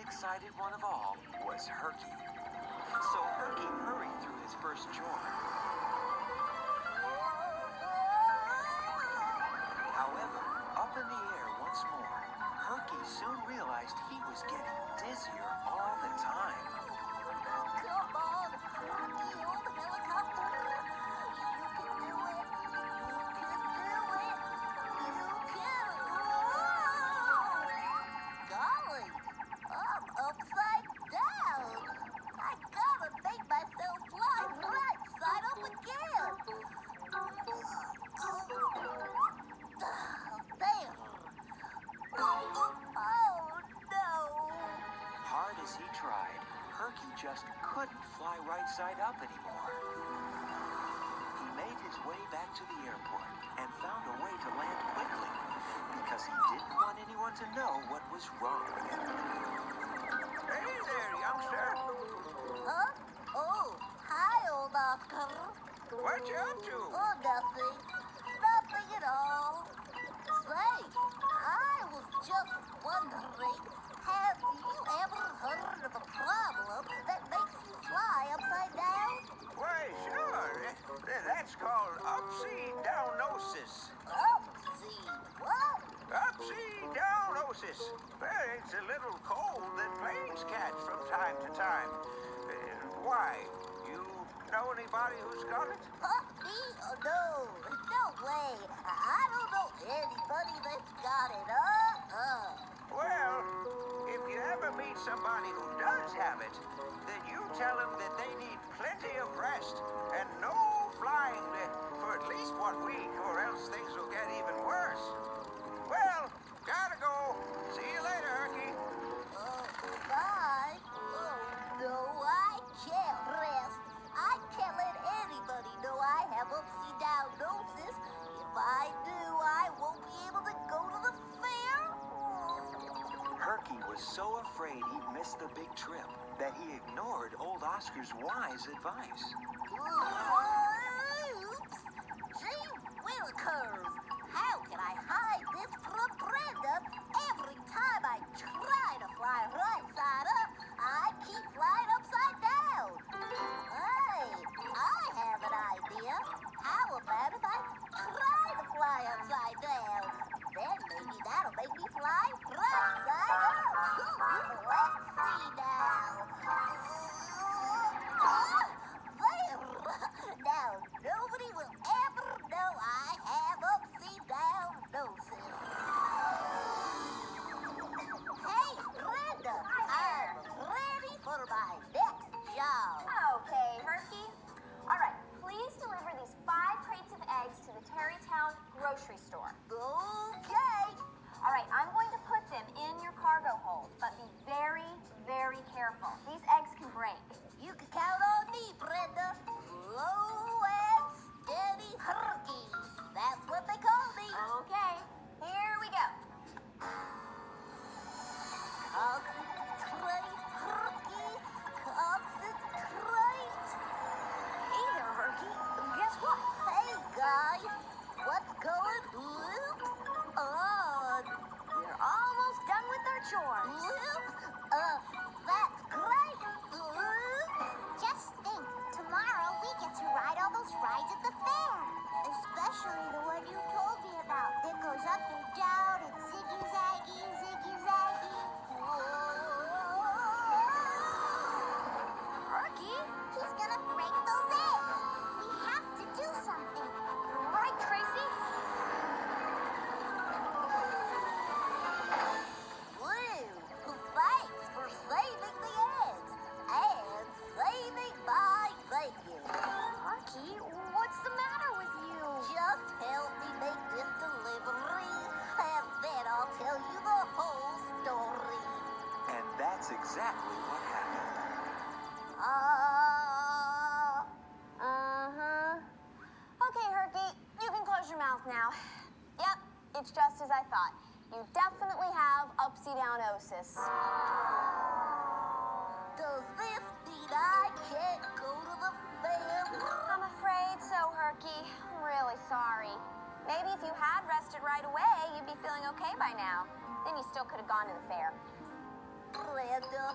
excited one of all was Herky. So Herky hurried through his first chore. However, up in the air once more, Herky soon realized he was getting dizzier all the time. Come on, Herky, old helicopter. You can do it. Golly, I'm upside down. I gotta make myself fly right side up again. There. Oh, no. Hard as he tried, Herky just couldn't fly right side up anymore. He made his way back to the airport and found a way to land quickly because he didn't want anyone to know what was wrong with him. Hey there, youngster. Huh? Oh, hi, old Oscar. What you up to? Oh, nothing. Nothing at all. Say, I was just wondering, have you ever heard of a problem that makes you fly upside down? Why, sure. That's called upside-downosis. Upsy, what? Upside-downosis. Well, it's a little cold that planes catch from time to time. Why? You know anybody who's got it? Huh? Me? Oh, no way. I don't know anybody that's got it. Well, if you ever meet somebody who does have it, then you tell them that they need plenty of rest and no flying for at least 1 week, or else things will get even worse. Well, gotta go. See you later, Herky. Bye. Oh, no, I can't rest. I can't let anybody know I have upsy-downosis. If I do, I won't be able to go to the fair. Herky was so afraid he'd miss the big trip that he ignored old Oscar's wise advice. Oops! Gee willikers! How can I hide this from Brenda? Every time I try to fly right side up, I keep flying upside down. Hey, I have an idea. How about if I try to fly upside down? Then maybe that'll make me fly right side up. Let's see now. There! Now nobody will ever know I have upsy-downosis. Hey, Brenda, I'm ready for my next job. Okay, Herky. All right, please deliver these 5 crates of eggs to the Terrytown grocery store. Okay. All right, I'm going to put them in your cargo hold, but be very, very careful. These eggs can break. You can count on me, Brenda. Slow and steady Herky. That's what they call me. Okay, here we go. Concentrate, Herky. Concentrate. Hey there, Herky. Guess what? Hey, guys. What's going on? We're almost done with our chores. That's great. Just think, tomorrow we get to ride all those rides at the fair. Especially the one you told me about that goes up and down and ziggy-zaggy, ziggy-zaggy. Herky? He's gonna break those eggs. We have to do something. Right, Tracy? Thanks for saving the eggs and saving my bacon. Herky, what's the matter with you? Just help me make this delivery, and then I'll tell you the whole story. And that's exactly what happened. Okay, Herky, you can close your mouth now. Yep, it's just as I thought. You definitely have upsy-downosis. Does this mean I can't go to the fair? I'm afraid so, Herky. I'm really sorry. Maybe if you had rested right away, you'd be feeling okay by now. Then you still could have gone to the fair. Brenda,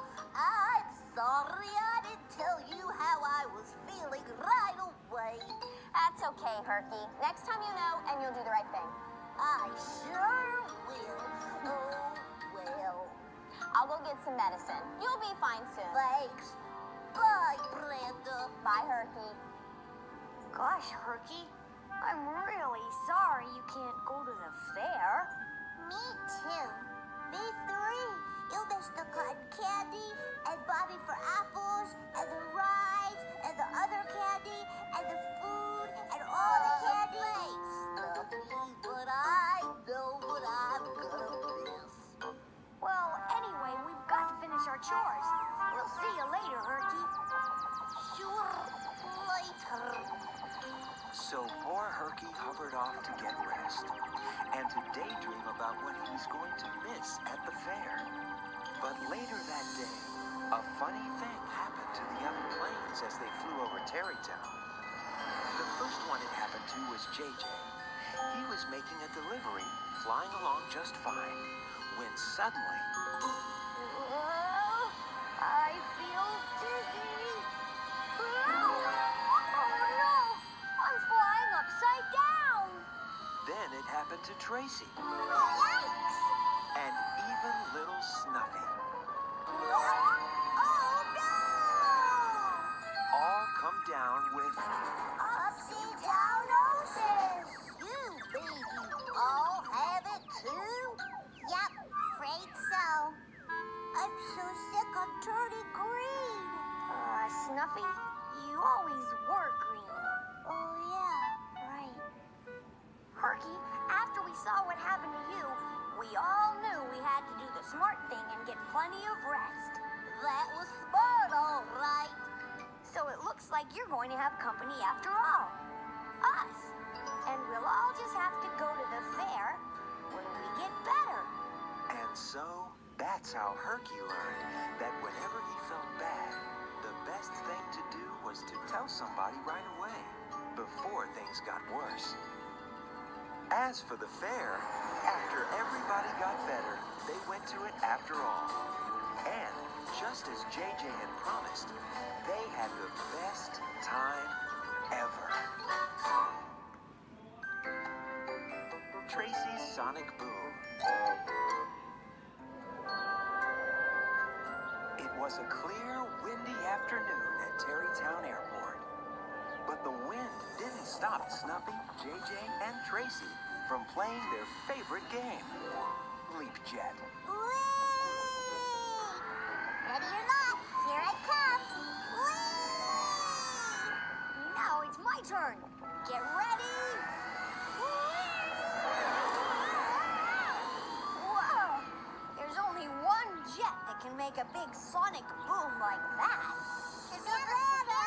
Herky. Next time you know, and you'll do the right thing. I sure will. Oh, well. I'll go get some medicine. You'll be fine soon. Thanks. Bye, Brenda. Bye, Herky. Gosh, Herky, I'm really sorry you can't go to the fair. Me too. Me three. You'll miss the cotton candy, and Bobby for apples, and the rides, and the other candy, and the food, and all the candy. Thanks, Snuffy, but I know what I'm gonna miss. Well, anyway, we've got to finish our chores. We'll see you later, Herky. Sure, later. So poor Herky hovered off to get rest and to daydream about what he was going to miss at the fair. But later that day, a funny thing happened to the young planes as they flew over Terrytown. The first one it happened to was JJ. He was making a delivery, flying along just fine, when suddenly... I feel dizzy. Oh no! I'm flying upside down. Then it happened to Tracy, Yikes! and even little Snuffy. Oh no! All come down with... Upsy down noses! You mean you all have it too? Yep, afraid so. I'm so sick I'm turning green. Snuffy, you always were green. Oh yeah. Right. Herky, after we saw what happened to you, we all knew we had to do the smart thing and get plenty of rest. That was smart, all right. So it looks like you're going to have company after all. Us. And we'll all just have to go to the fair when we get better. And so, that's how Herky learned that whenever he felt bad, the best thing to do was to tell somebody right away, before things got worse. As for the fair, after everybody got better, they went to it after all. And, just as JJ had promised, they had the best time ever. Tracy's Sonic Boom. It was a clear, windy afternoon at Terrytown Airport. But the wind didn't stop Snuffy, JJ, and Tracy from playing their favorite game, Leap Jet. Whee! Ready or not, here I come. Whee! Now it's my turn. Get ready. Whoa! There's only one jet that can make a big sonic boom like that. Savannah!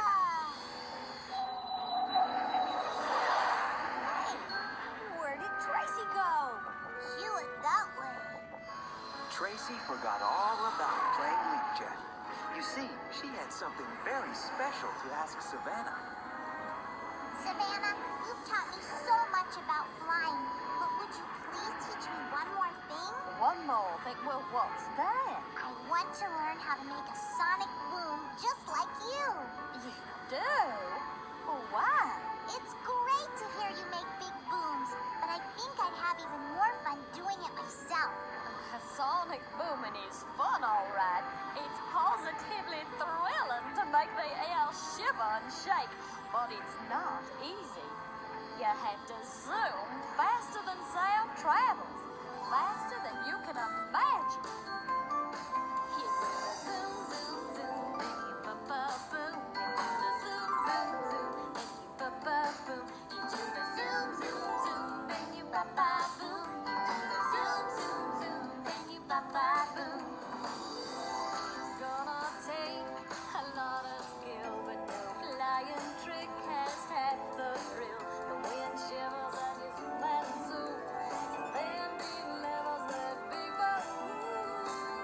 Hey, where did Tracy go? She went that way. Tracy forgot all about playing Leap Jet. You see, she had something very special to ask Savannah. Savannah, you've taught me so much about flying, but would you please teach me one more thing? One more thing. Well, what's that? I want to learn how to make a sonic boom just like you. You do? Why? It's great to hear you make big booms, but I think I'd have even more fun doing it myself. Sonic booming is fun, all right. It's positively thrilling to make the air shiver and shake, but it's not easy. You have to zoom faster than sound travels, faster than you can imagine. You do the zoom, zoom, zoom, make you ba-ba-boom. You do the zoom, zoom, zoom, make you ba-ba-boom. You do the zoom, zoom, zoom, make you ba-ba-boom. You do the zoom, zoom, zoom, make you ba-ba-boom. It's gonna take a lot of skill, but no flying trick has half the thrill. The wind shivers and you zoom and zoom, then big levels that big boom.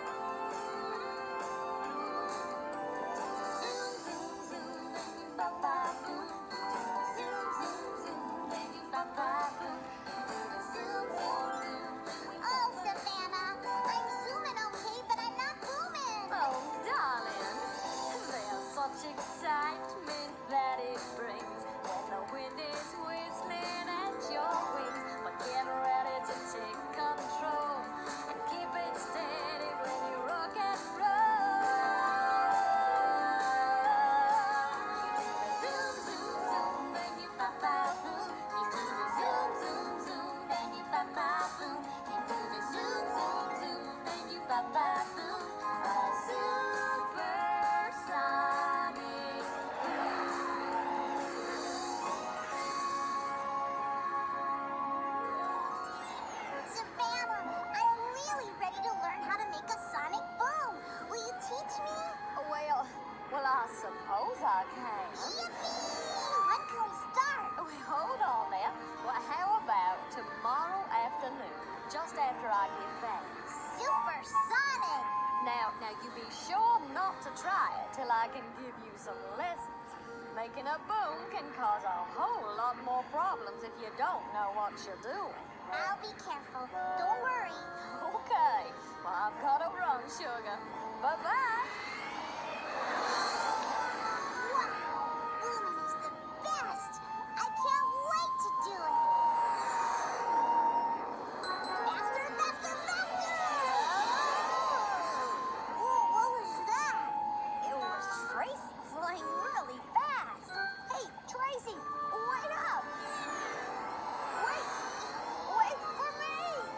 course I can. Yippee! When can we start? Well, hold on now. Well, how about tomorrow afternoon, just after I get back? Supersonic! Now, you be sure not to try it till I can give you some lessons. Making a boom can cause a whole lot more problems if you don't know what you're doing. I'll be careful. Don't worry. Okay. Well, I've got to run, sugar. Bye-bye. Wow! Booming is the best! I can't wait to do it! Faster, faster, faster! Whoa, what was that? It was Tracy flying really fast. Hey, Tracy, wait up. Wait for me.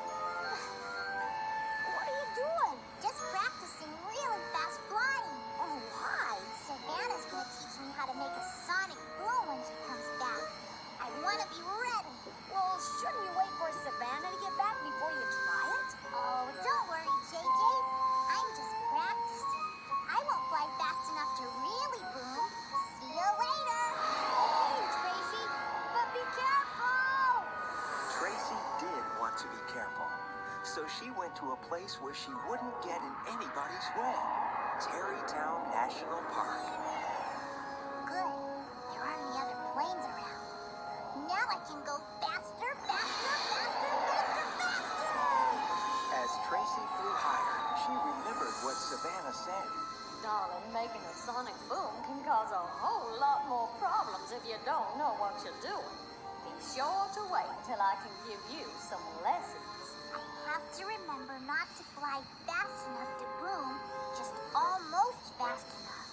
What are you doing? Just practicing really fast flying. Oh, why? Savannah's gonna teach me how to make a sonic boom when she comes back. I wanna be ready. Well, shouldn't you wait for Savannah to get back before you try it? Oh, don't worry, JJ. I'm just practicing. I won't fly fast enough to really boom. See you later. Hey, Tracy, but be careful. Tracy did want to be careful, so she went to a place where she wouldn't get in anybody's way. Tarrytown National Park. Good. There aren't any other planes around. Now I can go faster, faster, faster, faster, faster. As Tracy flew higher, she remembered what Savannah said. Darling, making a sonic boom can cause a whole lot more problems if you don't know what you're doing. Be sure to wait till I can give you some lessons. I have to remember not to fly fast enough to boom, just almost fast enough.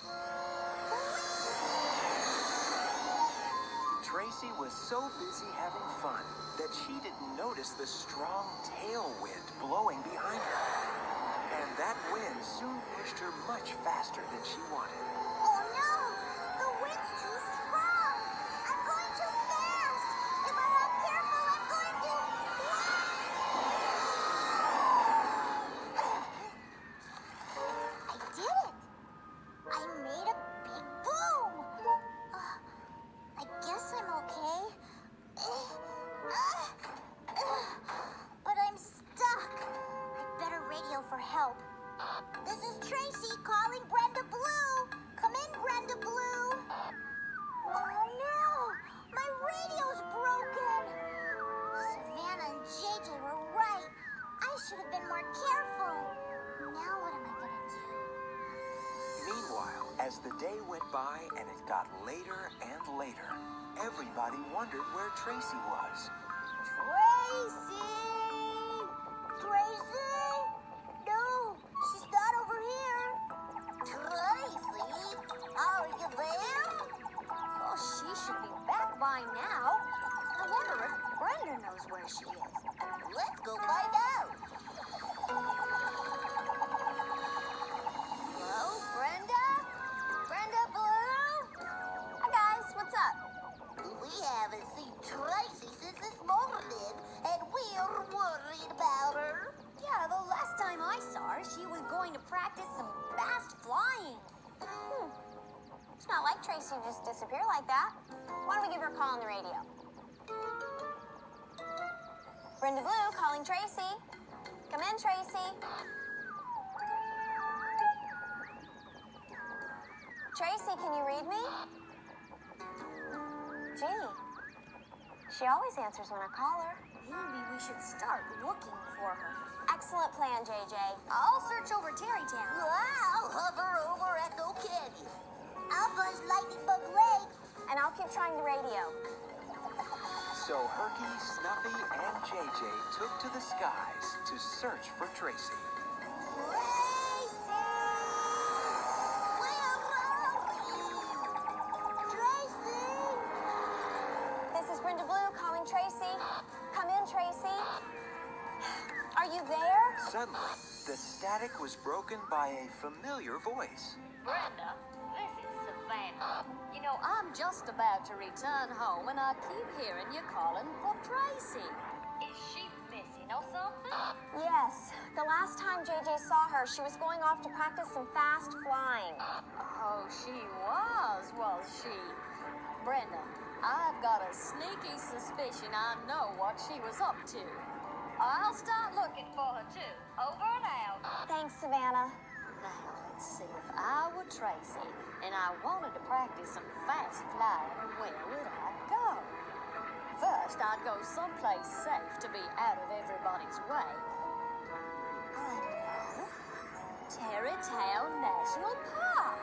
Tracy was so busy having fun that she didn't notice the strong tailwind blowing behind her. And that wind soon pushed her much faster than she wanted. Oh no! The wind's too strong! I'm going too fast! If I'm not careful, I'm going to... I did it! I made a big boom! I guess I'm okay. But I'm stuck. I'd better radio for help. This is Tracy calling Brenda Blue. Come in, Brenda Blue. Oh no! My radio's broken. Savannah and JJ were right. I should have been more careful. Now what am I gonna do? Meanwhile, as the day went by and it got later and later, everybody wondered where Tracy was. Tracy! Tracy? No, she's not over here. Tracy? Are you there? Well, she should be back by now. I wonder if Brenda knows where she is. Let's go find out. Hello, Brenda? Brenda Blue? Hi, guys. What's up? We haven't seen Tracy since this morning, and we're worried about her. Yeah, the last time I saw her, she was going to practice some fast flying. It's not like Tracy just disappeared like that. Why don't we give her a call on the radio? Brenda Blue calling Tracy. Come in, Tracy. Tracy, can you read me? Gee, she always answers when I call her. Maybe we should start looking for her. Excellent plan, JJ. I'll search over Tarrytown. I'll hover over Echo Canyon. I'll buzz Lightning Bug Lake. And I'll keep trying the radio. So Herky, Snuffy, and JJ took to the skies to search for Tracy. Tracy! Where are you? Tracy! This is Brenda Blue calling Tracy. Come in, Tracy. Are you there? Suddenly, the static was broken by a familiar voice. Brenda, this is Savannah. You know, I'm just about to return home and I keep hearing you calling for Tracy. Is she missing or something? Yes. The last time JJ saw her, she was going off to practice some fast flying. Oh, she was, as was she. Brenda, I've got a sneaky suspicion I know what she was up to. I'll start looking for her too. Over and out. Thanks, Savannah. Now, let's see. If I were Tracy and I wanted to practice some fast flying, where would I go? First, I'd go someplace safe to be out of everybody's way. I know. Tarrytown National Park.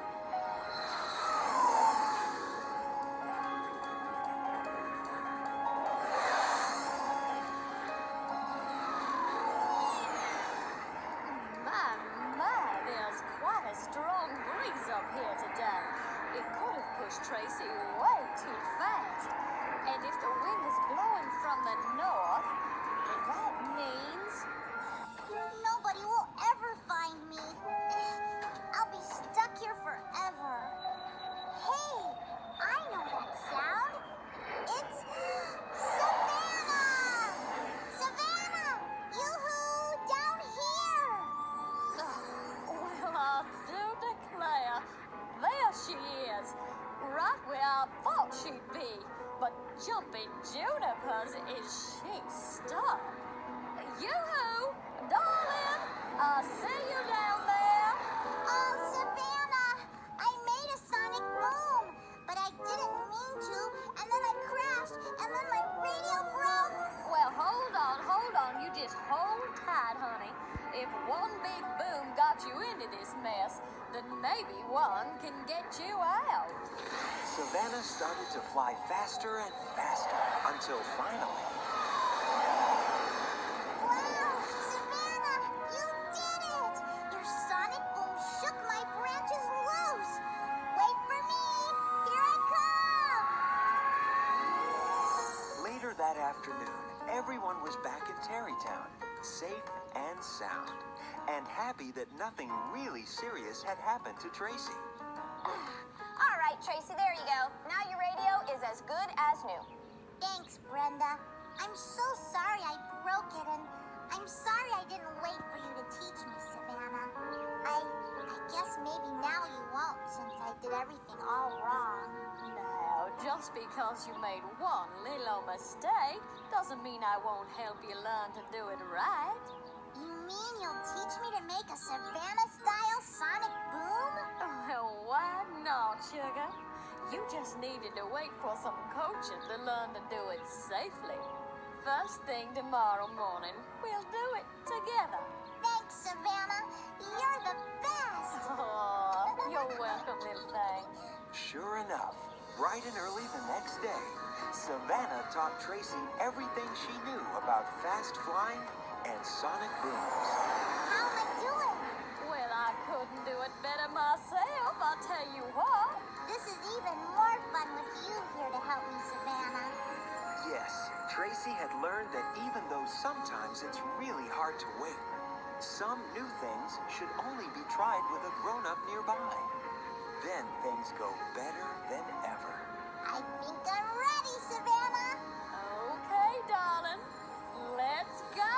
My, there's quite a strong breeze up here today. It could have pushed Tracy way too fast. And if the wind is blowing from the north, that means... Nobody will ever find me. I'll be stuck here forever. Hey, I know that sound. It's Savannah! Savannah! Yoo-hoo! Down here! Well, I do declare, there she is, right where I thought she'd be. But jumping junipers, is she stuck? Yoo-hoo! Darling, I see you down there. Oh, Savannah! I made a sonic boom, but I didn't mean to, and then I crashed, and then my radio broke. Well, hold on. You just hold tight, honey. If one big boom got you into this mess, then maybe one can get you out. Savannah started to fly faster and faster until finally... Wow, Savannah, you did it! Your sonic boom shook my branches loose. Wait for me, here I come! Later that afternoon, everyone was back in Tarrytown, safe and sound, and happy that nothing really serious had happened to Tracy. All right, Tracy, there you go. Now your radio is as good as new. Thanks, Brenda. I'm so sorry I broke it, and I'm sorry I didn't wait for you to teach me, Savannah. I guess maybe now you won't, since I did everything all wrong. Now, just because you made one little mistake doesn't mean I won't help you learn to do it right. You mean you'll teach me to make a Savannah-style sonic boom? Well, why not, sugar? You just needed to wait for some coaching to learn to do it safely. First thing tomorrow morning, we'll do it together. Thanks, Savannah. You're the best. Aw, you're welcome, little thing. Sure enough, bright and early the next day, Savannah taught Tracy everything she knew about fast flying and sonic booms. How am I doing? Well, I couldn't do it better myself, I'll tell you what. This is even more fun with you here to help me, Savannah. Yes, Tracy had learned that even though sometimes it's really hard to wait, some new things should only be tried with a grown-up nearby. Then things go better than ever. I think I'm ready, Savannah. Okay, darling. Let's go!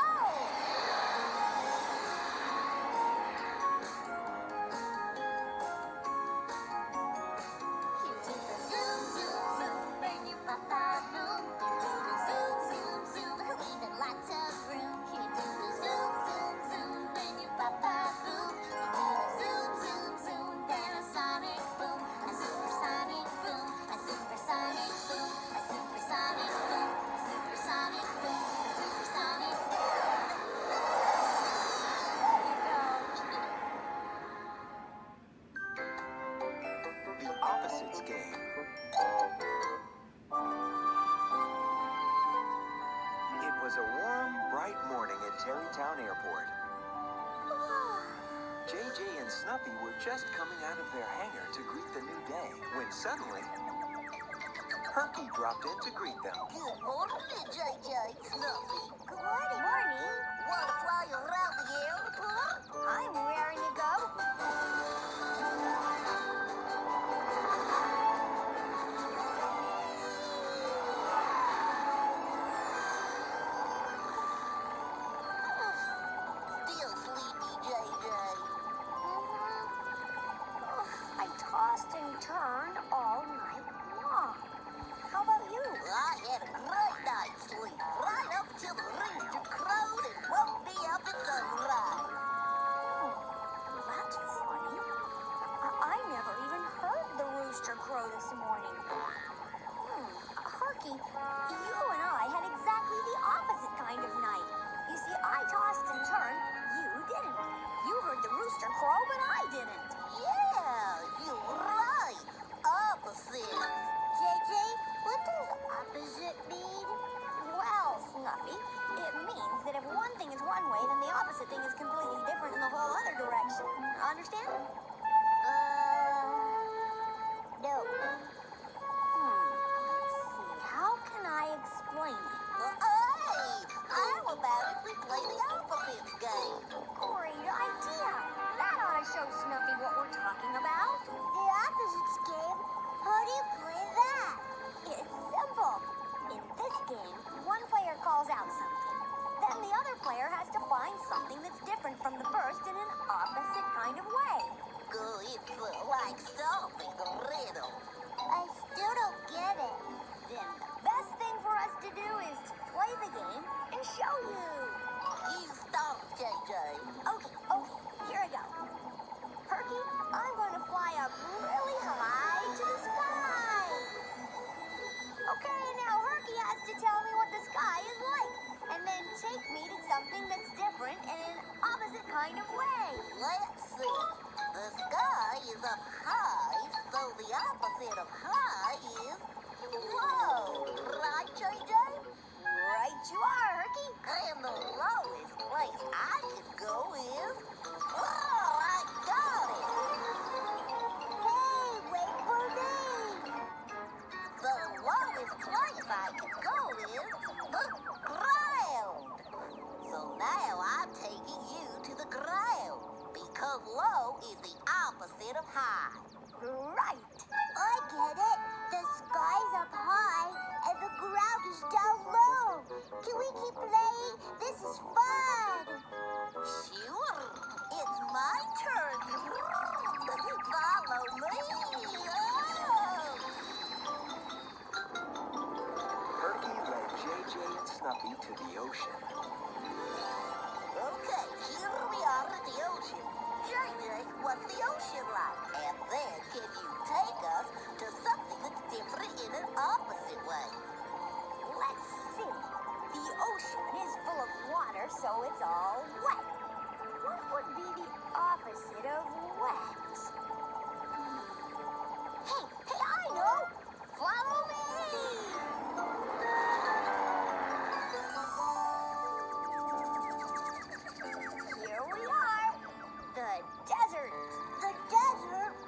Zoom, zoom, zoom, bring you papa boom. Zoom, zoom, zoom, we need lots of room. He do the zoom, zoom, zoom, bring you papa boom. Zoom, zoom, zoom, then a sonic boom, a supersonic boom, a supersonic boom, a supersonic boom, a supersonic boom, a supersonic boom. The Opposites game. It was a warm, bright morning at Tarrytown Airport. JJ and Snuffy were just coming out of their hangar to greet the new day when suddenly, Herky dropped in to greet them. Good morning, JJ. Snuffy. Good morning. Morning. Want to fly around the airport? I'm raring to go. Still sleepy, JJ. I toss tossed and turned all night long. How about you? I had a great night's sleep, right up till the rooster crowed and woke me up at sunrise. Oh, that's funny. I never even heard the rooster crow this morning. Herky, you and I had exactly the opposite kind of night. You see, I tossed and turned. You didn't. You heard the rooster crow, but I didn't. Yeah, you're right. Opposite. JJ, what does opposite mean? Well, Snuffy, it means that if one thing is one way, then the opposite thing is completely different in the whole other direction. Understand? No. Let's see. How can I explain it? Hey, how about if we play the opposites game? Great idea. That ought to show Snuffy what we're talking about. The opposites game? How do you play that? It's simple. In this game, one player calls out something. Then the other player has to find something that's different from the first in an opposite kind of way. Good, it's like solving a riddle. I still don't get it. Then the best thing for us to do is to play the game and show you. You start, JJ. Okay, here I go. Herky, I'm going to fly up really high to the sky. Okay, now Herky has to tell me what the sky is like, and then take me to something that's different in an opposite kind of way. Let's see. The sky is up high, so the opposite of high is low. Right, JJ? Right you are, Herky. And the lowest place I could go is... Oh, I got it! Hey, wait for me. The lowest place I could go is the ground. So now I'm taking you to the ground, because low is the opposite of high. Right. I get it. The sky's up high and the ground is down low. Can we keep playing? This is fun. Sure, it's my turn. Follow me. Oh! Herky led JJ and Snuffy to the ocean. Okay, here we are at the ocean. JJ, what's the ocean like? And then can you take us to something that's different in an opposite way? Let's see. The ocean is full of water, so it's all wet. What would be the opposite of wet? Hey, I know! Follow me! Here we are. The desert. The desert?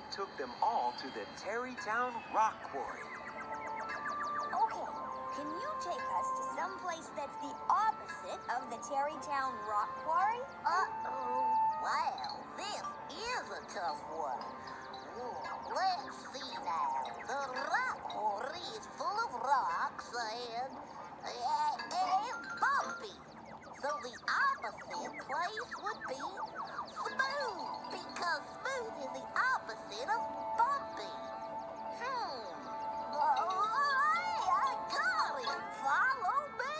took them all to the Terrytown Rock Quarry. Okay, can you take us to some place that's the opposite of the Terrytown Rock Quarry? Uh-oh. Well, this is a tough one. Let's see now. The rock quarry is full of rocks and bumpy. So the opposite place would be smooth, because smooth is the opposite of bumpy. I got it. Follow me.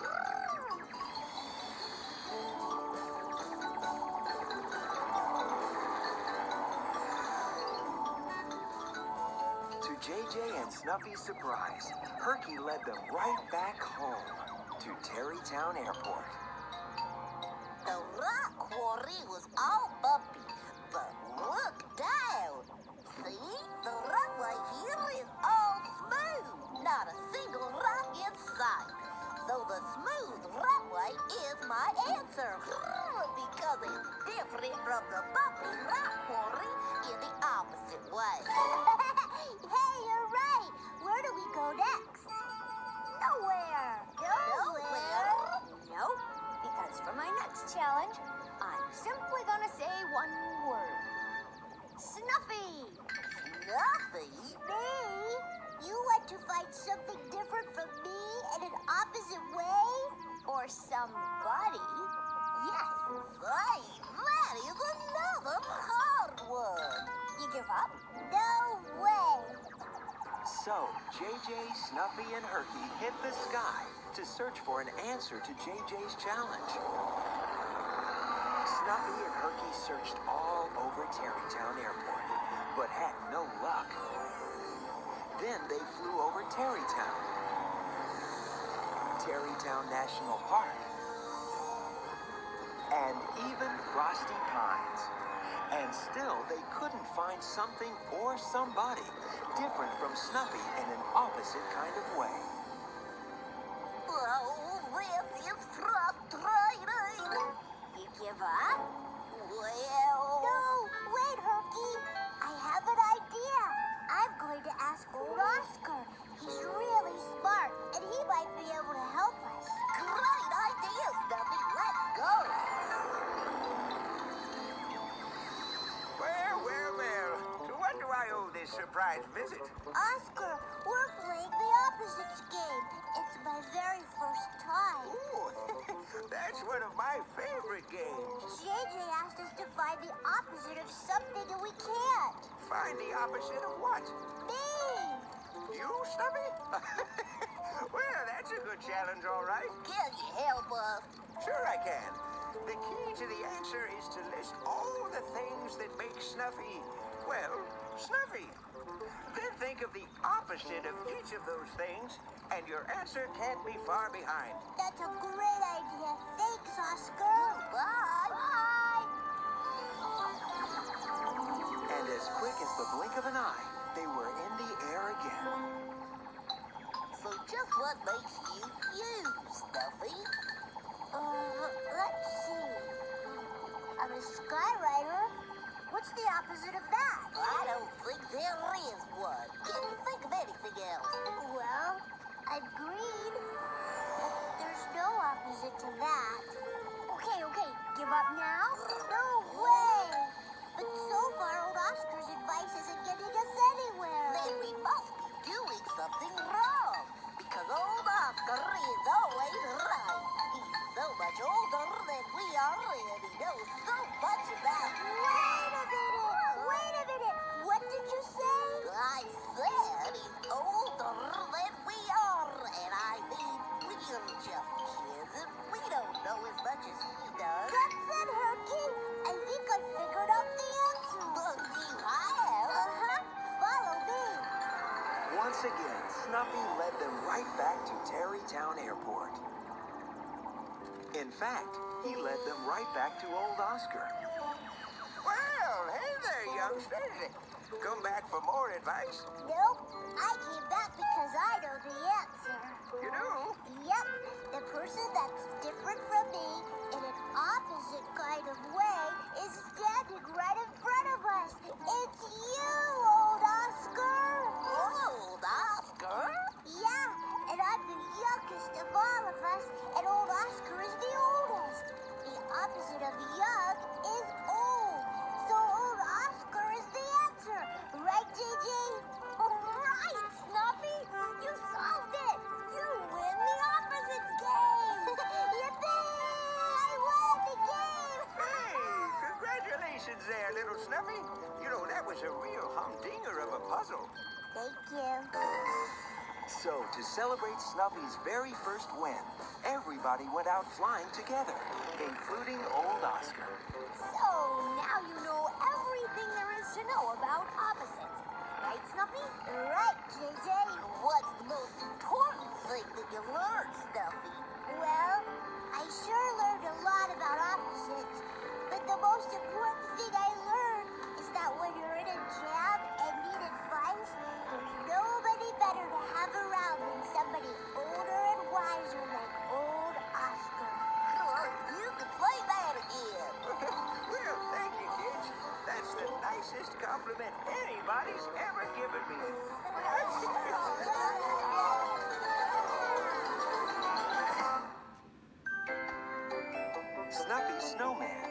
To JJ and Snuffy's surprise, Herky led them right back home to Terrytown Airport. The rock quarry was all bumpy, but look down. See? The runway here is all smooth. Not a single rock in sight. So the smooth runway is my answer. Because it's different from the bumpy rock quarry in the opposite way. Hey, you're right. Where do we go next? Nowhere. Nowhere? Nope. Because for my next challenge, I'm simply gonna say one word. Snuffy. Snuffy? Me? You want to find something different from me in an opposite way? Or somebody. Yes. Say, that is another hard one. You give up? No way. So, JJ, Snuffy, and Herky hit the sky to search for an answer to JJ's challenge. Snuffy and Herky searched all over Terrytown Airport, but had no luck. Then they flew over Terrytown, Terrytown National Park, and even Frosty Pines. And still, they couldn't find something or somebody different from Snuffy in an opposite kind of way. Oh, this is frustrating. You give up? Well... No, wait, Herky. I have an idea. I'm going to ask old Oscar. He's really smart, and he might be able to help us. Great idea, Snuffy. Let's go. Well. To what do I owe this surprise visit? Oscar, we're playing the opposites game. It's my very first time. Ooh, that's one of my favorite games. JJ asked us to find the opposite of something, and we can't. Find the opposite of what? Me! You, Snuffy? Well, that's a good challenge, all right. Can you help us? Sure I can. The key to the answer is to list all the things that make Snuffy, well, Snuffy. Then think of the opposite of each of those things, and your answer can't be far behind. That's a great idea. Thanks, Oscar. Bye. Bye. And as quick as the blink of an eye, they were in the air again. So just what makes you you, Snuffy? Let's see. I'm a skywriter. What's the opposite of that? I don't think there is one. Can you think of anything else? Well, I'm green. But there's no opposite to that. Okay. Give up now? No way! But so far, old Oscar's advice isn't getting us anywhere. Then we must be doing something wrong. Because old Oscar is always right. He's so much older than we are, and he knows so much about... Wait a minute! What did you say? I said he's older than we are, and I mean, we're just kids, and we don't know as much as he does. That's it, Herky. I think I figured out the answer. You have? Follow me. Once again, Snuffy led them right back to Terrytown Airport. In fact, he led them right back to old Oscar. Well, hey there, youngsters. Come back for more advice? Nope. I came back because I know the answer. You do? Yep. The person that's different from me in an opposite kind of way is standing right in front of us. It's you! puzzle. Thank you. So, to celebrate Snuffy's very first win, everybody went out flying together, including old Oscar. So now you know everything there is to know about opposites. Right, Snuffy? Right, JJ. What's the most important thing that you learned, Snuffy? Well, I sure learned a lot about opposites, but the most important thing I learned is that when you're in a jam and need advice, there's nobody better to have around than somebody older and wiser like old Oscar. You can say that again. Well, thank you, kids. That's the nicest compliment anybody's ever given me. Snuffy Snowman.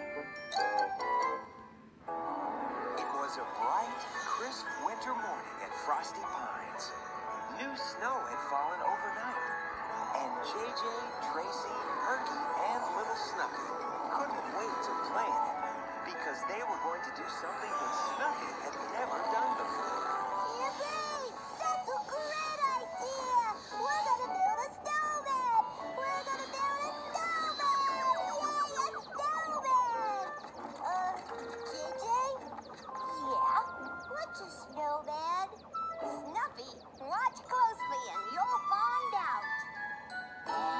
It was a bright, crisp winter morning at Frosty Pines. New snow had fallen overnight, and JJ, Tracy, Herky, and little Snuffy couldn't wait to play in it because they were going to do something that Snuffy had never done before. Yippee! That's a great idea! We're gonna build a snowman! We're gonna build a snowman! Yay, a snowman! JJ? Yeah? What's a snowman? Snuffy, watch closely and you'll find out.